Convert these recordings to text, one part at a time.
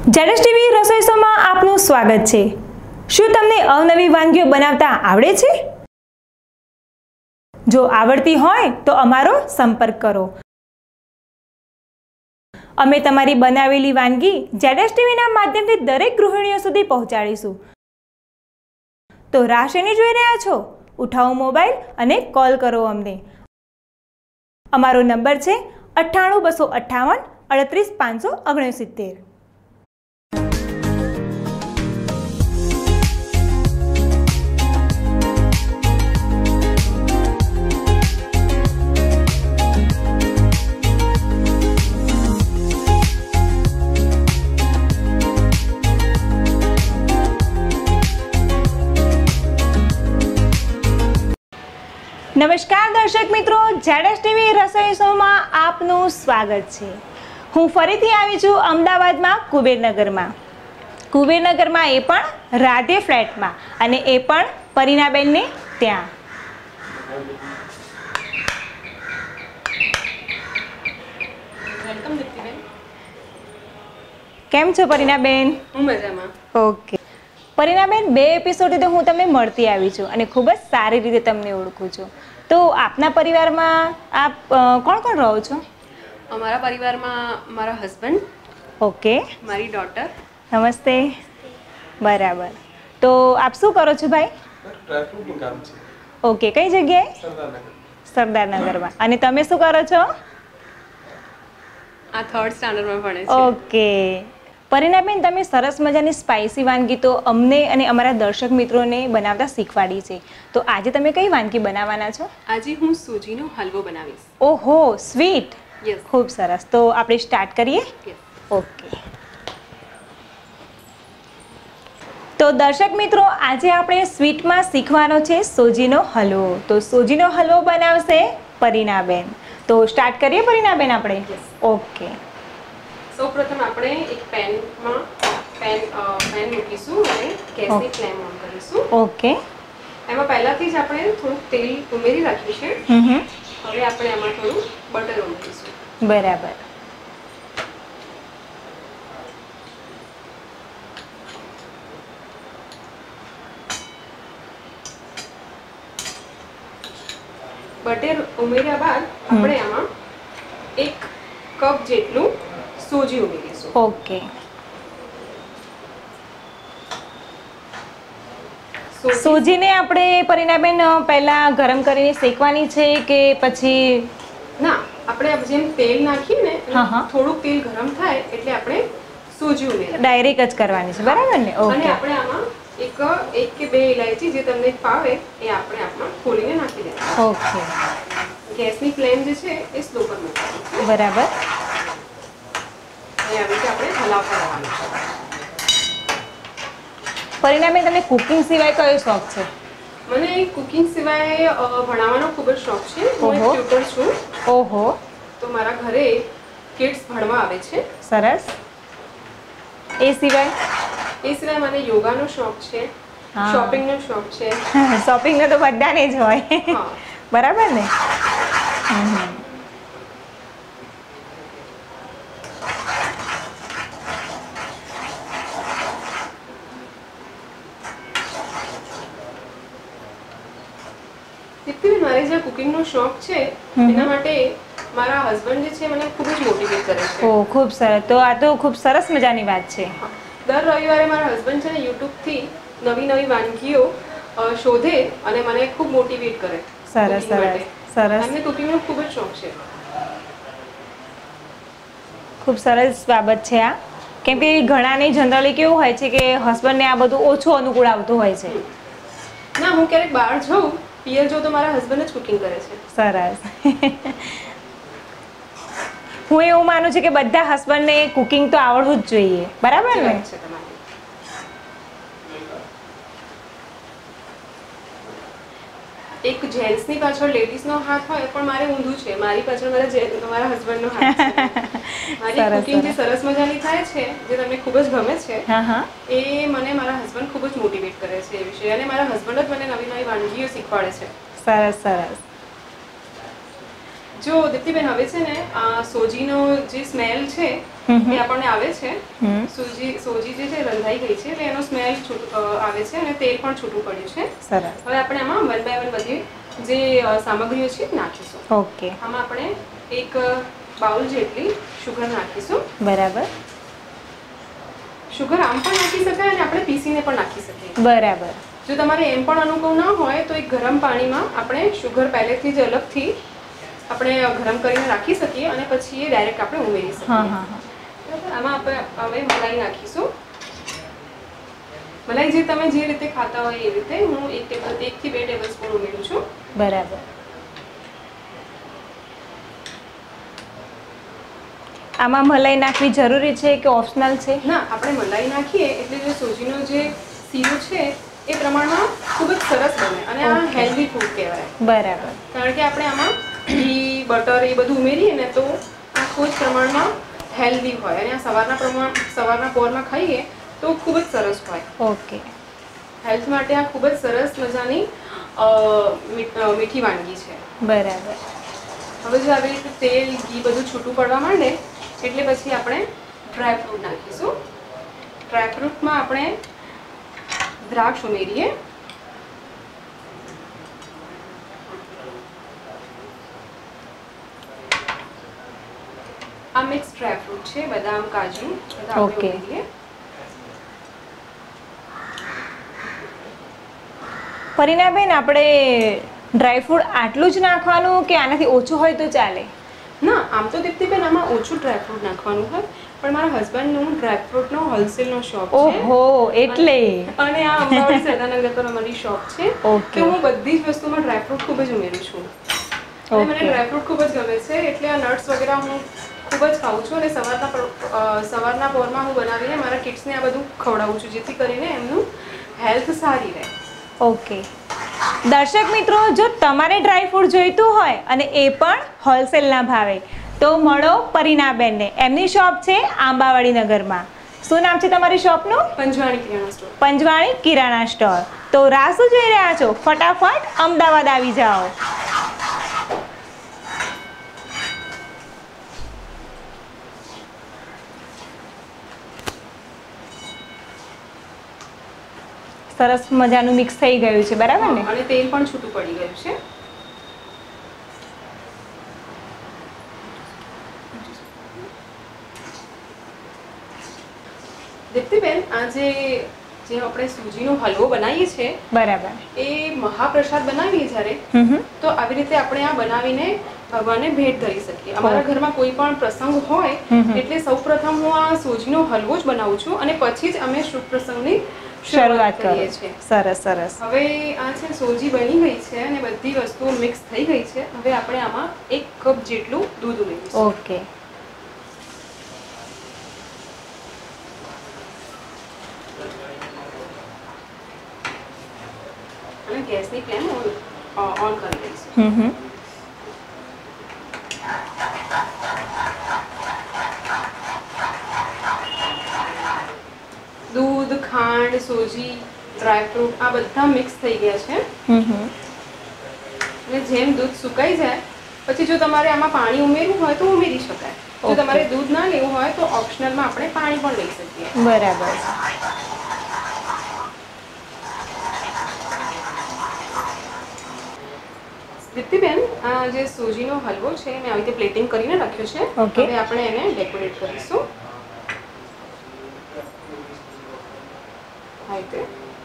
જેડેશ TV રસોઈ શોમાં આપનું સ્વાગત છે। શું તમને અવનવી વાનગીઓ બનાવતા આવડે છે? જો આવડતી હોય તો અમારો સંપર્ક કરો। અમે તમારી બનાવેલી વાનગી જેડેશ ટીવીના માધ્યમથી દરેક ગૃહિણીઓ સુધી પહોંચાડીશું। તો રાહ શેની જોઈ રહ્યા છો? ઉઠાવો મોબાઈલ અને કોલ કરો અમને। અમારો નંબર છે 98 258 38 569। નમસ્કાર દર્શક મિત્રો, જેડેશ ટીવી રસોઈ શોમાં આપનું સ્વાગત છે। હું ફરીથી આવી છું અમદાવાદમાં કુબેરનગરમાં એ પણ રાધે ફ્લેટમાં, અને એ પણ પરીનાબેનને ત્યાં। વેલકમ દીપ્તિબેન। કેમ છો પરીનાબેન? હું મજામાં। ઓકે પરીનાબેન, 2 એપિસોડથી તો હું તમને મળતી આવી છું અને ખૂબ જ સારી રીતે તમને ઓળખું છું। તો આપના પરિવારમાં આપ કોણ કોણ રહો છો? અમારા પરિવારમાં મારા હસબન્ડ, ઓકે, મારી ડોટર। નમસ્તે। બરાબર, તો આપ શું કરો છો ભાઈ? ટ્રાફિકનું કામ છે। ઓકે, કઈ જગ્યાએ? સરદારનગરમાં। અને તમે શું કરો છો? આ 3rd સ્ટાન્ડર્ડમાં ભણે છે। ઓકે પરીનાબેન, તમે સરસ મજાની સ્પાઇસી વાનગી તો અમને અને અમારા દર્શક મિત્રોને બનાવતા શીખવાડી છે। તો આજે તમે કઈ વાનગી બનાવવાના છો? આજે હું સૂજીનો હલવો બનાવીશ। ઓહો, સ્વીટ! યસ, ખૂબ સરસ। તો આપણે સ્ટાર્ટ કરીએ? યસ। ઓકે તો દર્શક મિત્રો, આજે આપણે સ્વીટમાં શીખવાનો છે સોજીનો હલવો। તો સોજીનો હલવો બનાવશે પરીનાબેન। તો સ્ટાર્ટ કરીએ પરીનાબેન આપણે? ઓકે, સૌપ્રથમ આપણે એક પેનમાં પેન મૂકીશું અને ગેસની ફ્લેમ ઓન કરીશું। ઓકે, એમાં પહેલાથી જ આપણે થોડું તેલ ઉમેરી રાખ્યું છે। હવે આપણે એમાં થોડું બટર ઉમેરીશું। બરાબર। બટર ઉમેર્યા બાદ આપણે આમાં 1 કપ જેટલું સૂજી ઉમેરીશું। ઓકે, સૂજીને આપણે પરીનાબેન પહેલા ગરમ કરીને શેકવાની છે કે પછી? ના, આપણે જેમ તેલ નાખીએ ને હા, થોડુંક તેલ ગરમ થાય એટલે આપણે સૂજી ઉમેરીશું। ડાયરેક્ટ જ કરવાની છે, બરાબર ને? અને ઓકે, આપણે આમાં એક કે 2 ઇલાયચી જે તમને ફાવે એ આપણે આમાં ખોલીને નાખી દેવાનું। ઓકે, ગેસની ફ્લેમ જે છે એ સ્લો પર મૂકવાની છે। બરાબર। અને આવી રીતે આપણે હલાવતા રહેવાનું છે। પરીનાબેન, તમને કુકિંગ સિવાય કયો શોખ છે? મને કુકિંગ સિવાય ભણાવવાનો ખૂબ જ શોખ છે। હું એક ટ્યુટર છું। ઓહો, તો મારા ઘરે કિડ્સ ભણવા આવે છે। સરસ। એ સિવાય? એ સિવાય મને યોગાનો શોખ છે, શોપિંગનો શોખ છે। શોપિંગનો તો બધાને જ હોય, હા, બરાબર ને? દીપ્તિબેન, મારે જે કુકિંગનો શોખ છે એના માટે મારા હસબન્ડ જે છે મને ખૂબ જ મોટિવેટ કરે છે। ઓ, ખૂબ સરસ। તો આ તો ખૂબ સરસ મજાની વાત છે। દર રવિવારે મારા હસબન્ડ છે ને યુટ્યુબથી નવી વાનગીઓ શોધે અને મને ખૂબ મોટિવેટ કરે। સરસ સરસ સરસ, એમને કુકિંગનો ખૂબ જ શોખ છે। ખૂબ સરસ બાબત છે આ, કેમ કે ઘણાને જનરલી કેવું હોય છે કે હસબન્ડને આ બધું ઓછું અનુકૂળ આવતું હોય છે। ના, હું ક્યારેક બહાર જાઉં, પિયર જાઉં તો મારા હસબન્ડ જ કુકિંગ કરે છે। સરસ। હું એવું માનું છું કે બધા હસબન્ડને કુકિંગ તો આવડવું જ જોઈએ, બરાબર ને? એક જેન્ટ્સની પાછળ લેડીઝનો હાથ હોય પણ મારે ઊંધું છે, મારી પાછળ મારા હસબન્ડનો હાથ છે। મારી કુકિંગ જે સરસ મજાની થાય છે, જે તમને ખૂબ જ ગમે છે, એ મને મારા હસબન્ડ ખૂબ જ મોટિવેટ કરે છે એ વિશે, અને મારા હસબન્ડ જ મને નવી વાનગીઓ શીખવાડે છે। સરસ સરસ। જો દીપ્તિબેન હવે છે ને સોજીનો જે સ્મેલ છે એ આપણને આવે છે. સોજી જે છે રંધાઈ ગઈ છે એટલે એનો સ્મેલ આવે છે અને તેલ પણ છૂટું પડ્યું છે. સરસ. હવે આપણે આમાં 1 બાય 1 બધી જે સામગ્રીઓ છે નાખીશું. ઓકે. આમાં આપણે 1 બાઉલ જેટલી શુગર નાખીશું. બરાબર. શુગર આમ પણ નાખી શકાય અને આપણે પીસીને પણ નાખી શકીએ. બરાબર. જો તમારે એમ પણ અનુકૂળ ના હોય તો એક ગરમ પાણીમાં આપણે શુગર પહેલેથી જ અલગથી આપણે ગરમ કરીને રાખી શકીએ અને પછી એ ડાયરેક્ટ આપણે ઉમેરી શકીએ. બરાબર. આમાં આપણે હવે મલાઈ નાખીશું. મલાઈ જે તમે જે રીતે ખાતા હોય એ રીતે હું 1 થી 2 ટેબલસ્પૂન ઉમેરું છું. બરાબર. આમાં મલાઈ નાખવી જરૂરી છે કે ઓપ્શનલ છે? ના, આપણે મલાઈ નાખીએ એટલે જે સોજીનો જે શીરો છે એ પ્રમાણમાં ખૂબ જ સરસ બને અને આ હેલ્ધી ફૂડ કહેવાય. બરાબર. કારણ કે આપણે આમાં ઘી બટર એ બધું ઉમેરીએ ને તો આ ખૂબ જ પ્રમાણમાં હેલ્ધી હોય અને આ સવારના પોરમાં ખાઈએ તો ખૂબ જ સરસ હોય. ઓકે. હેલ્થ માટે આ ખૂબ જ સરસ મજાની મીઠી વાનગી છે. બરાબર. હવે જો આવી રીતે તેલ ઘી બધું છૂટું પડવા માંડે એટલે પછી આપણે ડ્રાયફ્રૂટ નાખીશું. ડ્રાયફ્રૂટમાં આપણે દ્રાક્ષ ઉમેરીએ. આ મિક્સ ડ્રાયફ્રૂટ છે, બદામ કાજુ બધા આપણે ઉમેરીએ. પરિણાબેન, આપણે ડ્રાયફ્રૂટ આટલું જ નાખવાનું કે આનાથી ઓછું હોય તો ચાલે? ના, આમ તો દીપ્તિબેન આમાં ઓછું ડ્રાયફ્રૂટ નાખવાનું હોય પણ મારા હસબન્ડનું ડ્રાયફ્રૂટનો હોલસેલનો શોપ છે. ઓહો, એટલે અને આ અંબાવાડી સરદારનગર પર અમારી શોપ છે. તો હું બધી જ વસ્તુમાં ડ્રાયફ્રૂટ ખૂબ જ ઉમેરું છું. અને મને ડ્રાયફ્રૂટ ખૂબ જ ગમે છે એટલે આ નટ્સ વગેરે હું ખૂબ જ ખાઉં છું અને સવારના પોરમાં હું બનાવીને મારા કિડ્સને આ બધું ખવડાવું છું જેથી કરીને એમનું હેલ્થ સારી રહે. ઓકે. દર્શક મિત્રો, જો તમારે ડ્રાયફ્રૂટ જોઈતું હોય અને એ પણ હોલસેલના ભાવે તો મળો પરિણાબેનને. એમની શોપ છે આંબાવાડી નગરમાં. શું નામ છે તમારી શોપનું? પંજવાણી કિરાણા સ્ટોર. પંજવાણી કિરાણા સ્ટોર. તો રાહ શું જોઈ રહ્યા છો? ફટાફટ અમદાવાદ આવી જાઓ. સરસ મજાનું મિક્સ થઈ ગયું છે, બરાબર ને? અને તેલ પણ છૂટું પડી ગયું છે. દીપ્તિબેન, આ જે આપણે સૂજીનો હલવો બનાવીએ છીએ, બરાબર, એ મહાપ્રસાદ બનાવીએ જ્યારે તો આવી રીતે આપણે આ બનાવીને ભગવાનને ભેટ ધરી શકીએ. અમારા ઘરમાં કોઈ પણ પ્રસંગ હોય એટલે સૌપ્રથમ હું આ સૂજીનો હલવો જ બનાવું છું અને પછી જ અમે શુભ પ્રસંગની શરૂઆત કરીએ છીએ. સરસ સરસ. હવે આ છે સોજી બની ગઈ છે અને બધી વસ્તુઓ મિક્સ થઈ ગઈ છે. હવે આપણે આમાં 1 કપ જેટલું દૂધ ઉમેરીશું. ઓકે. અને ગેસની ફ્લેમ ઓન કરી દઈશું. દૂધ, ખાંડ, સોજી, ડ્રાયફ્રૂટ આ બધા મિક્સ થઈ ગયા છે. અને જેમ દૂધ સુકાઈ જાય પછી જો તમારે આમાં પાણી ઉમેરવું હોય તો ઉમેરી શકાય. જો તમારે દૂધ ના લેવું હોય તો ઓપ્શનલમાં આપણે પાણી પણ લઈ શકીએ. બરાબર. દીપ્તિબેન, આ જે સૂજીનો હલવો છે મેં આવી રીતે પ્લેટિંગ કરીને રાખ્યો છે. હવે આપણે એને ડેકોરેટ કરીશું. આ રીતે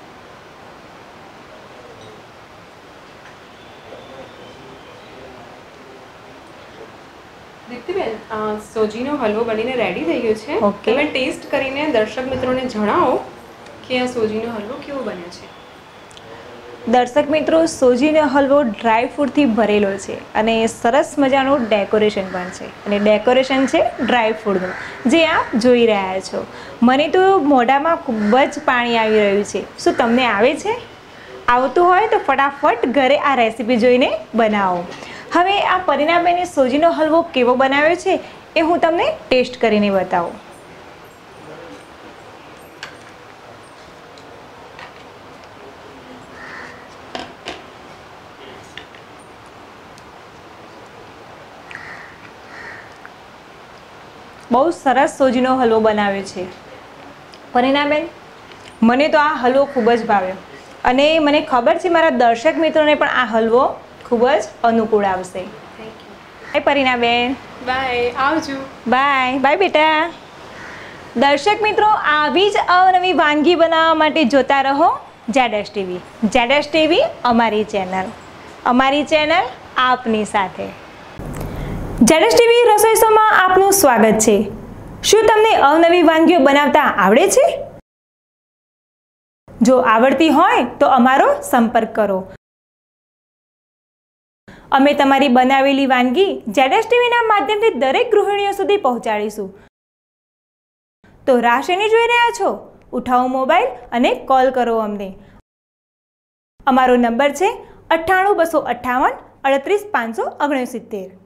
દીપ્તિબેન, સોજીનો હલવો બનીને રેડી થઈ ગયો છે. તમે ટેસ્ટ કરીને દર્શક મિત્રોને જણાવો કે આ સોજીનો હલવો કેવો બન્યો છે. દર્શક મિત્રો, સોજીનો હલવો ડ્રાયફ્રૂટથી ભરેલો છે અને સરસ મજાનું ડેકોરેશન પણ છે અને ડેકોરેશન છે ડ્રાયફ્રૂટનું, જે આપ જોઈ રહ્યા છો. મને તો મોઢામાં ખૂબ જ પાણી આવી રહ્યું છે. શું તમને આવે છે? આવતું હોય તો ફટાફટ ઘરે આ રેસીપી જોઈને બનાવો. હવે આ પરિણાબેને સોજીનો હલવો કેવો બનાવ્યો છે એ હું તમને ટેસ્ટ કરીને બતાવું. બહુ સરસ સોજીનો હલવો બનાવ્યો છે. પરિણાબેન, મને તો આ હલવો ખૂબ જ ભાવ્યો અને મને ખબર છે મારા દર્શક મિત્રોને પણ આ હલવો ખૂબ જ અનુકૂળ આવશે. બાય પરિણાબેન. બાય, આવજો. બાય બાય બેટા. દર્શક મિત્રો, આવી જ અવનવી વાનગી બનાવવા માટે જોતા રહો ZS TV. ZS TV અમારી ચેનલ આપની સાથે. ZS TV રસોઈ શોમાં આપનું સ્વાગત છે. શું તમને અવનવી વાનગીઓ બનાવતા આવડે છે? જો આવડતી હોય તો અમારો સંપર્ક કરો. અમે તમારી બનાવેલી વાનગી ZS TVના માધ્યમથી દરેક ગૃહિણીઓ સુધી પહોંચાડીશું. તો રાહ શેની જોઈ રહ્યા છો? ઉઠાવો મોબાઈલ અને કોલ કરો અમને. અમારો નંબર છે 98 258 38 569.